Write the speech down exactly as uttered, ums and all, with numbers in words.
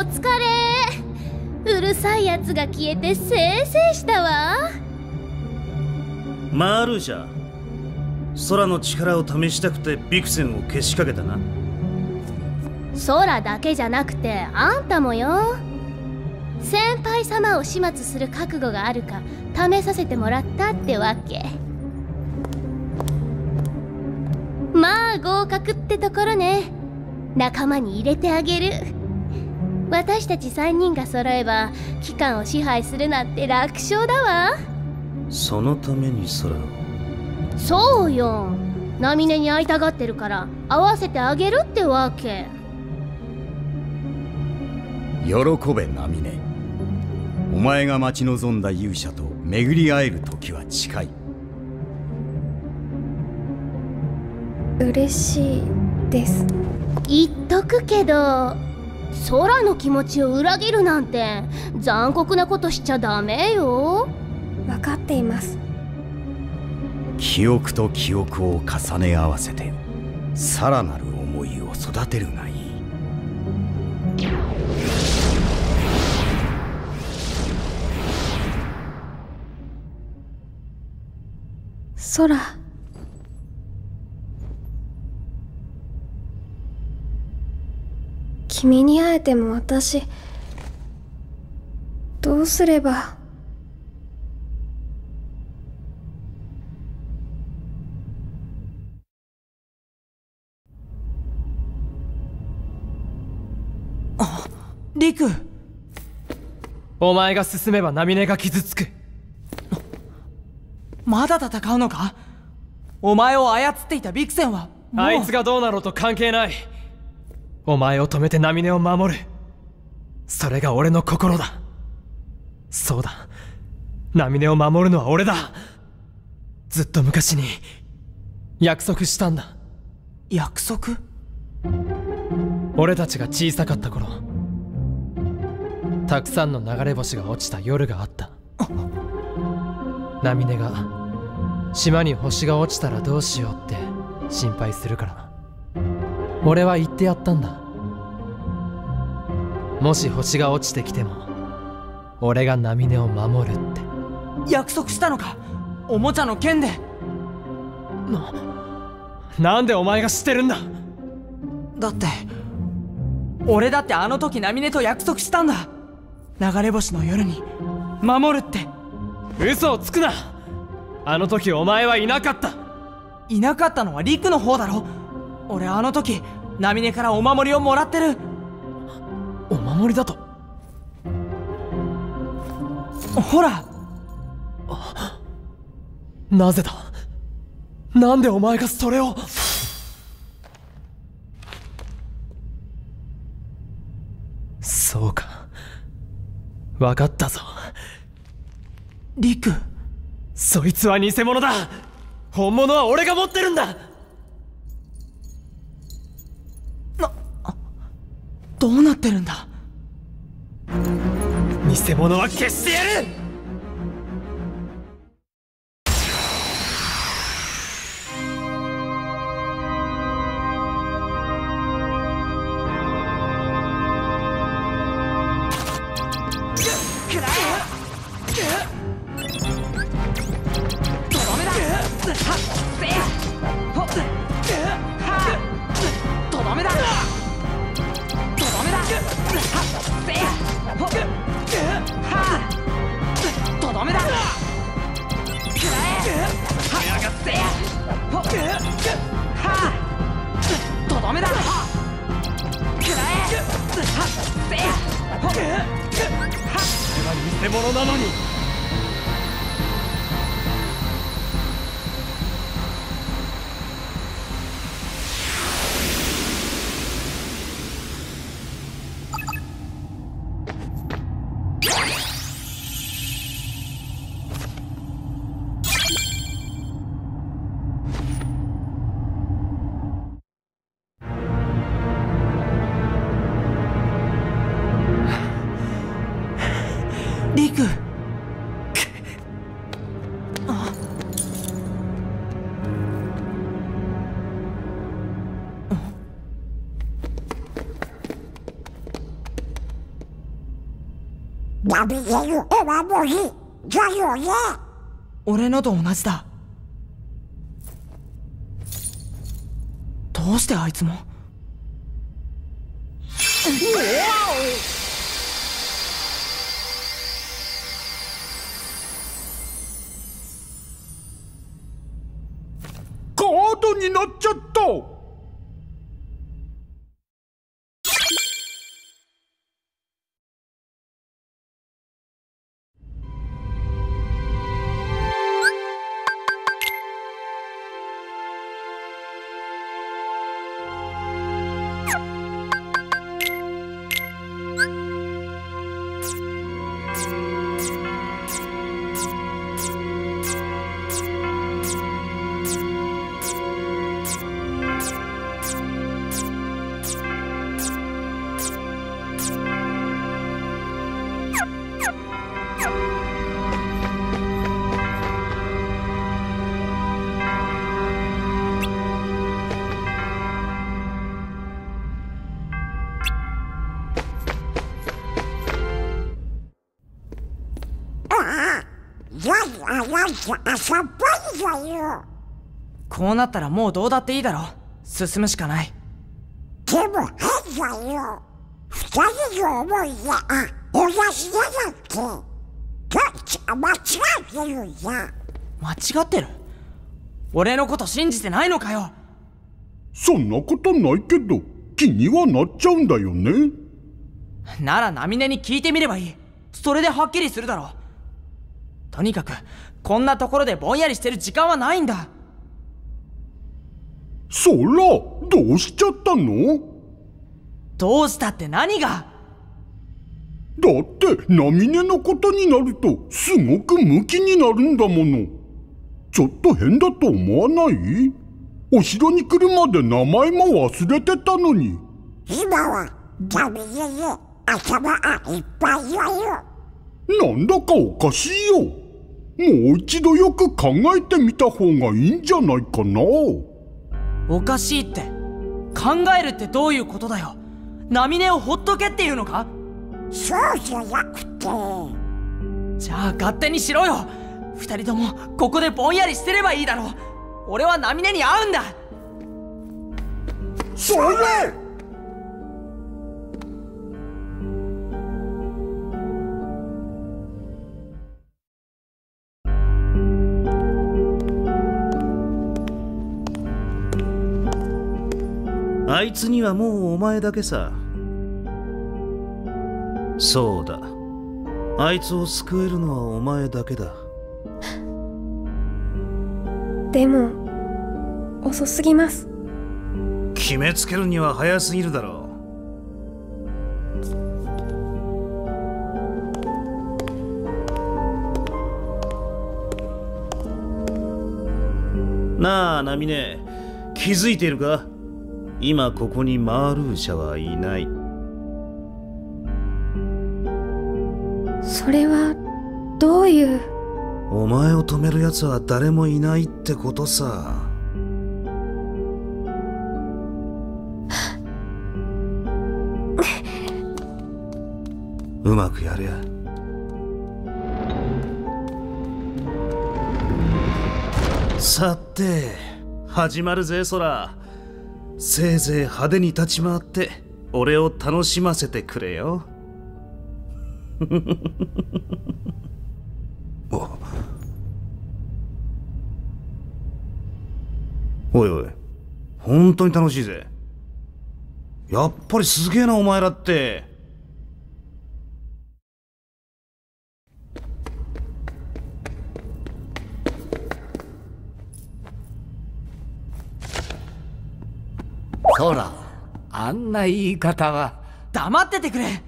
疲れ。うるさいやつが消えてせいせいしたわ。 マールーシャ、空の力を試したくてビクセンをけしかけたな。 空だけじゃなくてあんたもよ。先輩様を始末する覚悟があるか試させてもらったってわけ。まあ合格ってところね。仲間に入れてあげる。私たちさんにんが揃えば機関を支配するなんて楽勝だわ。 そのために空を。 そうよ、ナミネに会いたがってるから会わせてあげるってわけ。 喜べナミネ。お前が待ち望んだ勇者と巡り会える時は近い。 嬉しいです。 言っとくけど、空の気持ちを裏切るなんて残酷なことしちゃダメよ。 分かっています。 記憶と記憶を重ね合わせてさらなる思いを育てるがいい。 空、君に会えても私どうすれば。 あ、リク。 お前が進めばナミネが傷つく。 まだ戦うのか。お前を操っていたビクセンはもう。 あいつがどうなろうと関係ない。お前を止めてナミネを守る。それが俺の心だ。そうだ、ナミネを守るのは俺だ。ずっと昔に約束したんだ。 約束？ 俺たちが小さかった頃、たくさんの流れ星が落ちた夜があった。ナミネが島に星が落ちたらどうしようって心配するからな。俺は言ってやったんだ。もし星が落ちてきても俺がナミネを守るって。 約束したのか、おもちゃの剣で。 な、なんでお前が知ってるんだ。 だって俺だってあの時ナミネと約束したんだ。流れ星の夜に守るって。 嘘をつくな。あの時お前はいなかった。 いなかったのはリクの方だろ。俺あの時ナミネからお守りをもらってる。 お守りだと？ ほら。 なぜだ。なんでお前がそれを。そうか、分かったぞ。 リク。 そいつは偽物だ。本物は俺が持ってるんだ。 な、どうなってるんだ。 偽物は消してやる。偽物なのに。 リク。 俺のと同じだ。どうしてあいつも。 カードになっちゃった。 こうなったらもうどうだっていいだろ。進むしかない。 でも変だよ。二人の思いや同じだなんてどっちが間違ってるんだ。 間違ってる？俺のこと信じてないのかよ。 そんなことないけど気にはなっちゃうんだよね。 ならナミネに聞いてみればいい。それではっきりするだろう。とにかくこんなところでぼんやりしてる時間はないんだ。 そら、どうしちゃったの？ どうしたって何が？ だってナミネのことになるとすごくムキになるんだもの。ちょっと変だと思わない？お城に来るまで名前も忘れてたのに。 今はナミネに頭がいっぱいだよ。 なんだかおかしいよ。もう一度よく考えてみた方がいいんじゃないかな。 おかしいって考えるってどういうことだよ。ナミネをほっとけっていうのか？ そうじゃなくて。 じゃあ勝手にしろよ。二人ともここでぼんやりしてればいいだろう。俺はナミネに会うんだ。 それ！ あいつにはもうお前だけさ。そうだ、あいつを救えるのはお前だけだ。 でも遅すぎます。 決めつけるには早すぎるだろう。なあナミネ、気づいているか？今ここにマールーシャはいない。 それはどういう？ お前を止める奴は誰もいないってことさ。うまくやれや。さて始まるぜ空。せいぜい派手に立ち回って俺を楽しませてくれよ。おいおい、本当に楽しいぜ。やっぱりすげえなお前らって。 ほら、あんな言い方は。 黙っててくれ。